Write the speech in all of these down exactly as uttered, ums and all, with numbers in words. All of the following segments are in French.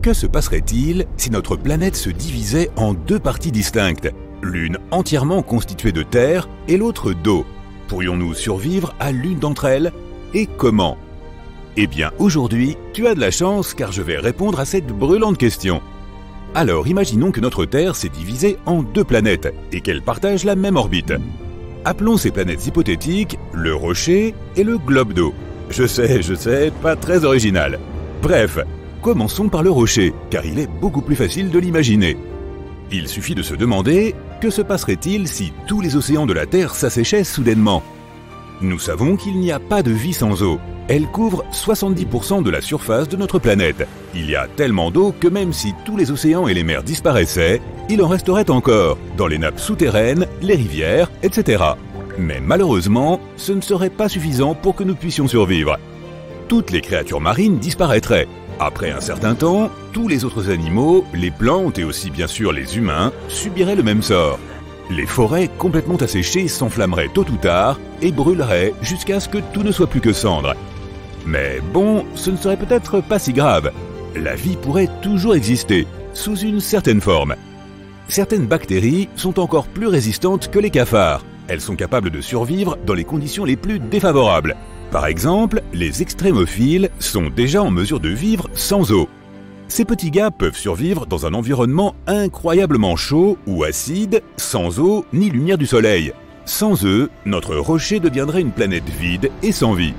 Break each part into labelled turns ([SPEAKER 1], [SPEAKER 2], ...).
[SPEAKER 1] Que se passerait-il si notre planète se divisait en deux parties distinctes, l'une entièrement constituée de terre et l'autre d'eau? Pourrions-nous survivre à l'une d'entre elles? Et comment? Eh bien, aujourd'hui, tu as de la chance car je vais répondre à cette brûlante question. Alors, imaginons que notre Terre s'est divisée en deux planètes et qu'elles partagent la même orbite. Appelons ces planètes hypothétiques le rocher et le globe d'eau. Je sais, je sais, pas très original. Bref, commençons par le rocher, car il est beaucoup plus facile de l'imaginer. Il suffit de se demander, que se passerait-il si tous les océans de la Terre s'asséchaient soudainement? Nous savons qu'il n'y a pas de vie sans eau. Elle couvre soixante-dix pour cent de la surface de notre planète. Il y a tellement d'eau que même si tous les océans et les mers disparaissaient, il en resterait encore, dans les nappes souterraines, les rivières, et cetera. Mais malheureusement, ce ne serait pas suffisant pour que nous puissions survivre. Toutes les créatures marines disparaîtraient. Après un certain temps, tous les autres animaux, les plantes et aussi bien sûr les humains, subiraient le même sort. Les forêts complètement asséchées s'enflammeraient tôt ou tard et brûleraient jusqu'à ce que tout ne soit plus que cendres. Mais bon, ce ne serait peut-être pas si grave. La vie pourrait toujours exister, sous une certaine forme. Certaines bactéries sont encore plus résistantes que les cafards. Elles sont capables de survivre dans les conditions les plus défavorables. Par exemple, les extrémophiles sont déjà en mesure de vivre sans eau. Ces petits gars peuvent survivre dans un environnement incroyablement chaud ou acide, sans eau ni lumière du soleil. Sans eux, notre rocher deviendrait une planète vide et sans vie.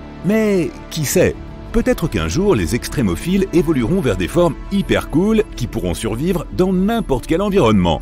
[SPEAKER 1] Mais qui sait, peut-être qu'un jour les extrémophiles évolueront vers des formes hyper cool qui pourront survivre dans n'importe quel environnement.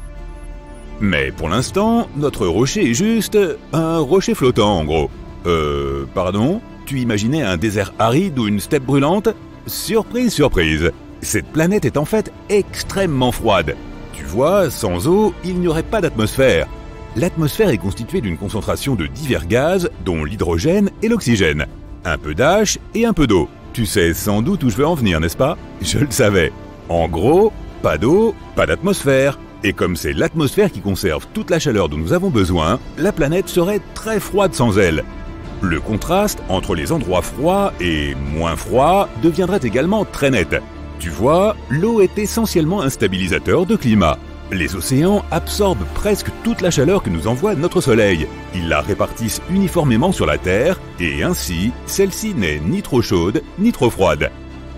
[SPEAKER 1] Mais pour l'instant, notre rocher est juste un rocher flottant en gros. Euh, pardon? Tu imaginais un désert aride ou une steppe brûlante? Surprise, surprise! Cette planète est en fait extrêmement froide. Tu vois, sans eau, il n'y aurait pas d'atmosphère. L'atmosphère est constituée d'une concentration de divers gaz, dont l'hydrogène et l'oxygène. Un peu d'H et un peu d'eau. Tu sais sans doute où je veux en venir, n'est-ce pas? Je le savais. En gros, pas d'eau, pas d'atmosphère. Et comme c'est l'atmosphère qui conserve toute la chaleur dont nous avons besoin, la planète serait très froide sans elle. Le contraste entre les endroits froids et moins froids deviendrait également très net. Tu vois, l'eau est essentiellement un stabilisateur de climat. Les océans absorbent presque toute la chaleur que nous envoie notre Soleil. Ils la répartissent uniformément sur la Terre et ainsi, celle-ci n'est ni trop chaude ni trop froide.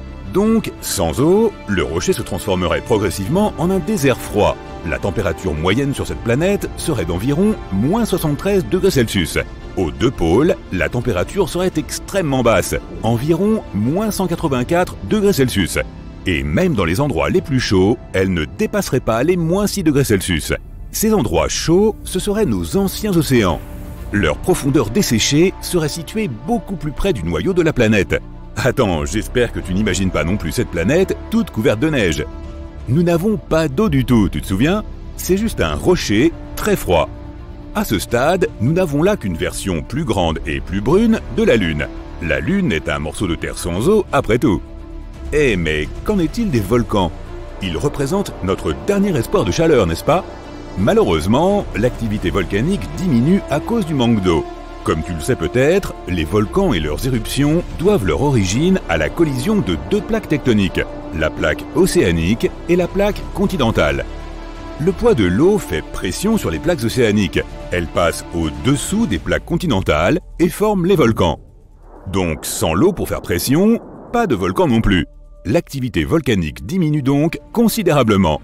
[SPEAKER 1] Donc, sans eau, le rocher se transformerait progressivement en un désert froid. La température moyenne sur cette planète serait d'environ moins soixante-treize degrés Celsius. Aux deux pôles, la température serait extrêmement basse, environ moins cent quatre-vingt-quatre degrés Celsius. Et même dans les endroits les plus chauds, elle ne dépasserait pas les moins six degrés Celsius. Ces endroits chauds, ce seraient nos anciens océans. Leur profondeur desséchée serait située beaucoup plus près du noyau de la planète. Attends, j'espère que tu n'imagines pas non plus cette planète toute couverte de neige. Nous n'avons pas d'eau du tout, tu te souviens? C'est juste un rocher très froid. À ce stade, nous n'avons là qu'une version plus grande et plus brune de la Lune. La Lune est un morceau de terre sans eau, après tout. Eh mais qu'en est-il des volcans? Ils représentent notre dernier espoir de chaleur, n'est-ce pas? Malheureusement, l'activité volcanique diminue à cause du manque d'eau. Comme tu le sais peut-être, les volcans et leurs éruptions doivent leur origine à la collision de deux plaques tectoniques, la plaque océanique et la plaque continentale. Le poids de l'eau fait pression sur les plaques océaniques. Elles passent au-dessous des plaques continentales et forment les volcans. Donc sans l'eau pour faire pression, pas de volcan non plus. L'activité volcanique diminue donc considérablement.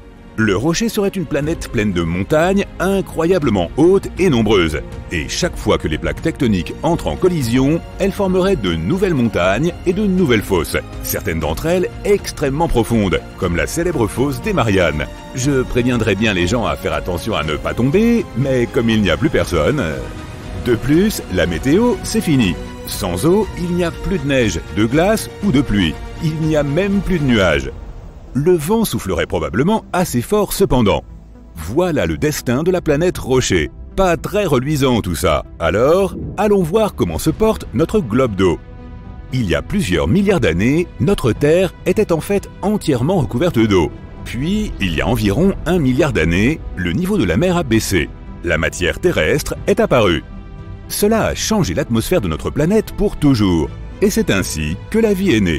[SPEAKER 1] Le rocher serait une planète pleine de montagnes incroyablement hautes et nombreuses. Et chaque fois que les plaques tectoniques entrent en collision, elles formeraient de nouvelles montagnes et de nouvelles fosses. Certaines d'entre elles extrêmement profondes, comme la célèbre fosse des Mariannes. Je préviendrai bien les gens à faire attention à ne pas tomber, mais comme il n'y a plus personne... De plus, la météo, c'est fini. Sans eau, il n'y a plus de neige, de glace ou de pluie. Il n'y a même plus de nuages. Le vent soufflerait probablement assez fort cependant. Voilà le destin de la planète Rocher. Pas très reluisant tout ça. Alors, allons voir comment se porte notre globe d'eau. Il y a plusieurs milliards d'années, notre Terre était en fait entièrement recouverte d'eau. Puis, il y a environ un milliard d'années, le niveau de la mer a baissé. La matière terrestre est apparue. Cela a changé l'atmosphère de notre planète pour toujours. Et c'est ainsi que la vie est née.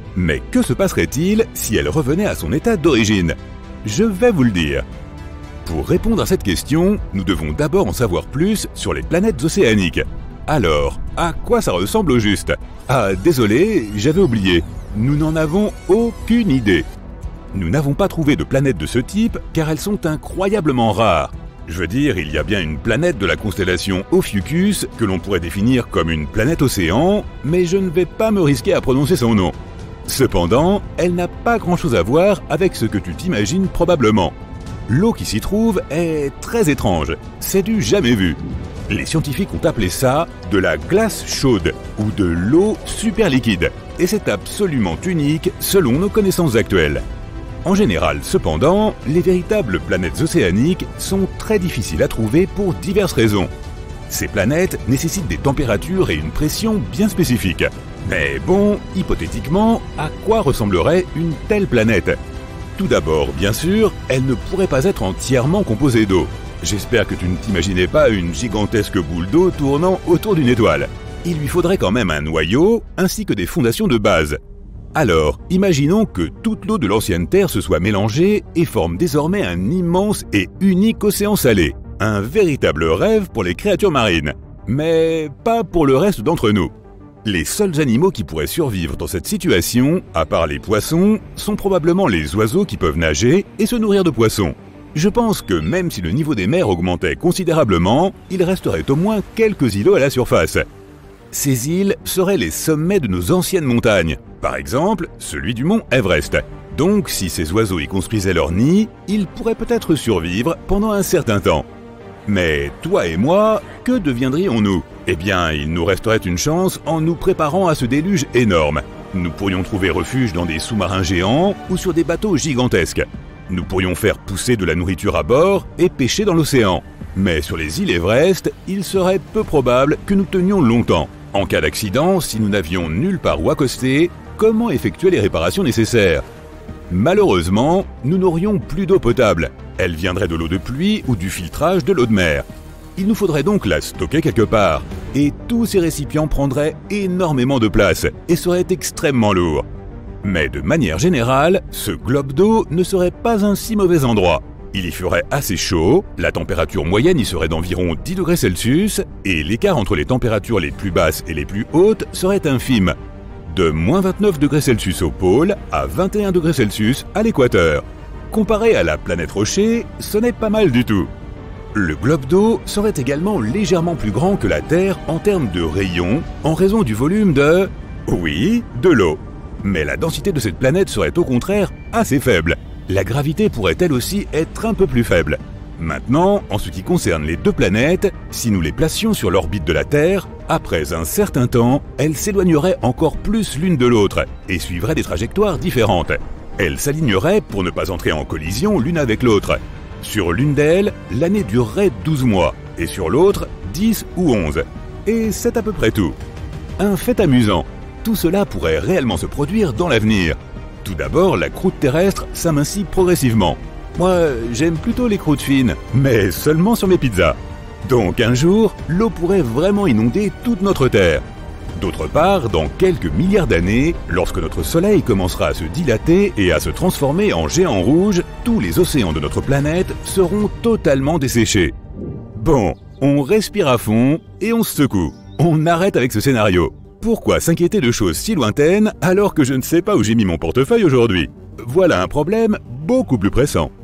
[SPEAKER 1] Mais que se passerait-il si elle revenait à son état d'origine? Je vais vous le dire. Pour répondre à cette question, nous devons d'abord en savoir plus sur les planètes océaniques. Alors, à quoi ça ressemble au juste? Ah, désolé, j'avais oublié. Nous n'en avons aucune idée. Nous n'avons pas trouvé de planètes de ce type car elles sont incroyablement rares. Je veux dire, il y a bien une planète de la constellation Ophiuchus que l'on pourrait définir comme une planète océan, mais je ne vais pas me risquer à prononcer son nom. Cependant, elle n'a pas grand-chose à voir avec ce que tu t'imagines probablement. L'eau qui s'y trouve est très étrange, c'est du jamais vu. Les scientifiques ont appelé ça de la glace chaude ou de l'eau super liquide, et c'est absolument unique selon nos connaissances actuelles. En général, cependant, les véritables planètes océaniques sont très difficiles à trouver pour diverses raisons. Ces planètes nécessitent des températures et une pression bien spécifiques. Mais bon, hypothétiquement, à quoi ressemblerait une telle planète? Tout d'abord, bien sûr, elle ne pourrait pas être entièrement composée d'eau. J'espère que tu ne t'imaginais pas une gigantesque boule d'eau tournant autour d'une étoile. Il lui faudrait quand même un noyau, ainsi que des fondations de base. Alors, imaginons que toute l'eau de l'ancienne Terre se soit mélangée et forme désormais un immense et unique océan salé. Un véritable rêve pour les créatures marines. Mais pas pour le reste d'entre nous. Les seuls animaux qui pourraient survivre dans cette situation, à part les poissons, sont probablement les oiseaux qui peuvent nager et se nourrir de poissons. Je pense que même si le niveau des mers augmentait considérablement, il resterait au moins quelques îlots à la surface. Ces îles seraient les sommets de nos anciennes montagnes, par exemple celui du mont Everest. Donc si ces oiseaux y construisaient leur nid, ils pourraient peut-être survivre pendant un certain temps. Mais toi et moi, que deviendrions-nous? Eh bien, il nous resterait une chance en nous préparant à ce déluge énorme. Nous pourrions trouver refuge dans des sous-marins géants ou sur des bateaux gigantesques. Nous pourrions faire pousser de la nourriture à bord et pêcher dans l'océan. Mais sur les îles Everest, il serait peu probable que nous tenions longtemps. En cas d'accident, si nous n'avions nulle part où accoster, comment effectuer les réparations nécessaires? Malheureusement, nous n'aurions plus d'eau potable. Elle viendrait de l'eau de pluie ou du filtrage de l'eau de mer. Il nous faudrait donc la stocker quelque part. Et tous ces récipients prendraient énormément de place et seraient extrêmement lourds. Mais de manière générale, ce globe d'eau ne serait pas un si mauvais endroit. Il y ferait assez chaud, la température moyenne y serait d'environ dix degrés Celsius et l'écart entre les températures les plus basses et les plus hautes serait infime. De moins vingt-neuf degrés Celsius au pôle à vingt et un degrés Celsius à l'équateur. Comparé à la planète Rocher, ce n'est pas mal du tout. Le globe d'eau serait également légèrement plus grand que la Terre en termes de rayons, en raison du volume de... oui, de l'eau. Mais la densité de cette planète serait au contraire assez faible. La gravité pourrait elle aussi être un peu plus faible. Maintenant, en ce qui concerne les deux planètes, si nous les placions sur l'orbite de la Terre, après un certain temps, elles s'éloigneraient encore plus l'une de l'autre et suivraient des trajectoires différentes. Elles s'aligneraient pour ne pas entrer en collision l'une avec l'autre. Sur l'une d'elles, l'année durerait douze mois, et sur l'autre, dix ou onze. Et c'est à peu près tout. Un fait amusant, tout cela pourrait réellement se produire dans l'avenir. Tout d'abord, la croûte terrestre s'amincit progressivement. Moi, j'aime plutôt les croûtes fines, mais seulement sur mes pizzas. Donc un jour, l'eau pourrait vraiment inonder toute notre Terre. D'autre part, dans quelques milliards d'années, lorsque notre Soleil commencera à se dilater et à se transformer en géant rouge, tous les océans de notre planète seront totalement desséchés. Bon, on respire à fond et on se secoue. On arrête avec ce scénario. Pourquoi s'inquiéter de choses si lointaines alors que je ne sais pas où j'ai mis mon portefeuille aujourd'hui? Voilà un problème beaucoup plus pressant.